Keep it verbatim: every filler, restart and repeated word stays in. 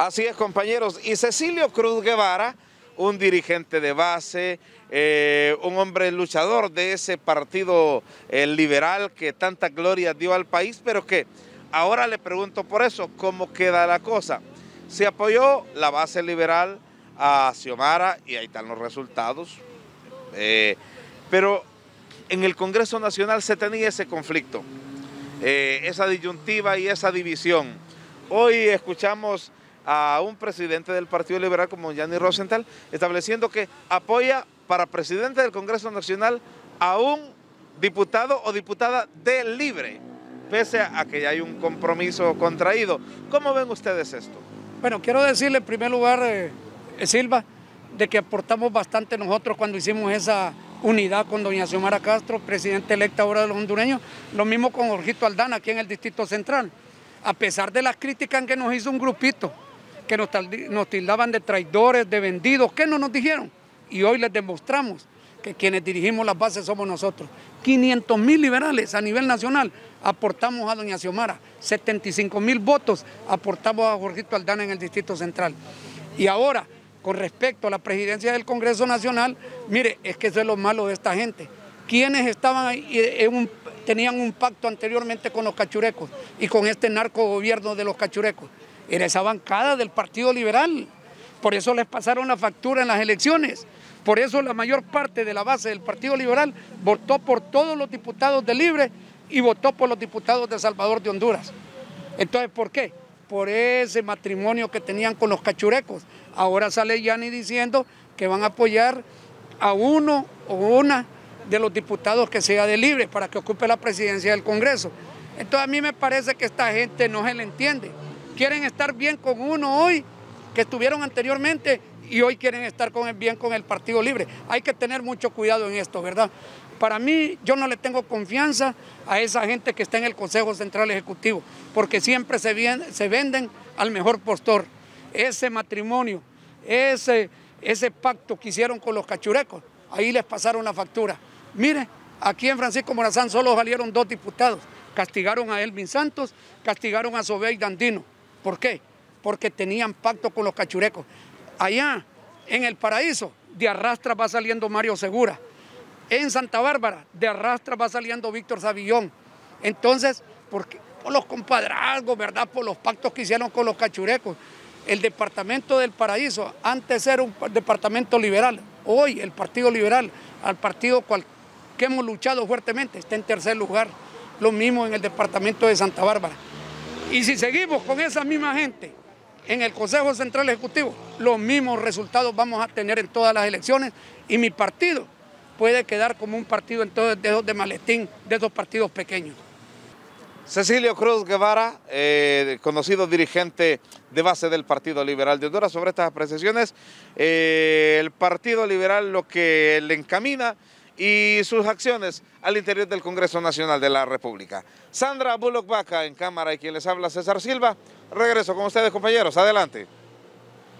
Así es, compañeros. Y Cecilio Cruz Guevara, un dirigente de base, eh, un hombre luchador de ese partido eh, liberal que tanta gloria dio al país, pero que ahora le pregunto por eso, ¿cómo queda la cosa? Se apoyó la base liberal a Xiomara y ahí están los resultados, eh, pero en el Congreso Nacional se tenía ese conflicto, eh, esa disyuntiva y esa división. Hoy escuchamos a un presidente del Partido Liberal como Yanni Rosenthal estableciendo que apoya para presidente del Congreso Nacional a un diputado o diputada del Libre, pese a que ya hay un compromiso contraído. ¿Cómo ven ustedes esto? Bueno, quiero decirle en primer lugar, eh, Silva, de que aportamos bastante nosotros cuando hicimos esa unidad con doña Xiomara Castro, presidenta electa ahora de los hondureños, lo mismo con Jorgito Aldana aquí en el Distrito Central. A pesar de las críticas que nos hizo un grupito, que nos, nos tildaban de traidores, de vendidos, ¿qué no nos dijeron? Y hoy les demostramos que quienes dirigimos las bases somos nosotros. quinientos mil liberales a nivel nacional aportamos a doña Xiomara, setenta y cinco mil votos aportamos a Jorgito Aldana en el Distrito Central. Y ahora, con respecto a la presidencia del Congreso Nacional, mire, es que eso es lo malo de esta gente. Quienes estaban ahí, en un, tenían un pacto anteriormente con los cachurecos y con este narcogobierno de los cachurecos. Era esa bancada del Partido Liberal. Por eso les pasaron la factura en las elecciones. Por eso la mayor parte de la base del Partido Liberal votó por todos los diputados de Libre y votó por los diputados de Salvador de Honduras. Entonces, ¿por qué? Por ese matrimonio que tenían con los cachurecos. Ahora sale Yanni diciendo que van a apoyar a uno o una de los diputados que sea de Libre para que ocupe la presidencia del Congreso. Entonces a mí me parece que esta gente no se le entiende. Quieren estar bien con uno hoy, que estuvieron anteriormente, y hoy quieren estar con el bien con el Partido Libre. Hay que tener mucho cuidado en esto, ¿verdad? Para mí, yo no le tengo confianza a esa gente que está en el Consejo Central Ejecutivo, porque siempre se, bien, se venden al mejor postor. Ese matrimonio, ese, ese pacto que hicieron con los cachurecos, ahí les pasaron la factura. Mire, aquí en Francisco Morazán solo salieron dos diputados. Castigaron a Elvin Santos, castigaron a Sobeida Andino. ¿Por qué? Porque tenían pacto con los cachurecos. Allá, en El Paraíso, de arrastra va saliendo Mario Segura. En Santa Bárbara, de arrastra va saliendo Víctor Savillón. Entonces, ¿por qué? Por los compadrazgos, ¿verdad? Por los pactos que hicieron con los cachurecos. El departamento del Paraíso, antes era un departamento liberal. Hoy el Partido Liberal, al partido cual, que hemos luchado fuertemente, está en tercer lugar. Lo mismo en el departamento de Santa Bárbara. Y si seguimos con esa misma gente en el Consejo Central Ejecutivo, los mismos resultados vamos a tener en todas las elecciones y mi partido puede quedar como un partido entonces de esos de maletín, de esos partidos pequeños. Cecilio Cruz Guevara, eh, conocido dirigente de base del Partido Liberal de Honduras, sobre estas apreciaciones, eh, el Partido Liberal lo que le encamina y sus acciones al interior del Congreso Nacional de la República. Sandra Bullock Vaca en cámara y quien les habla César Silva. Regreso con ustedes, compañeros. Adelante.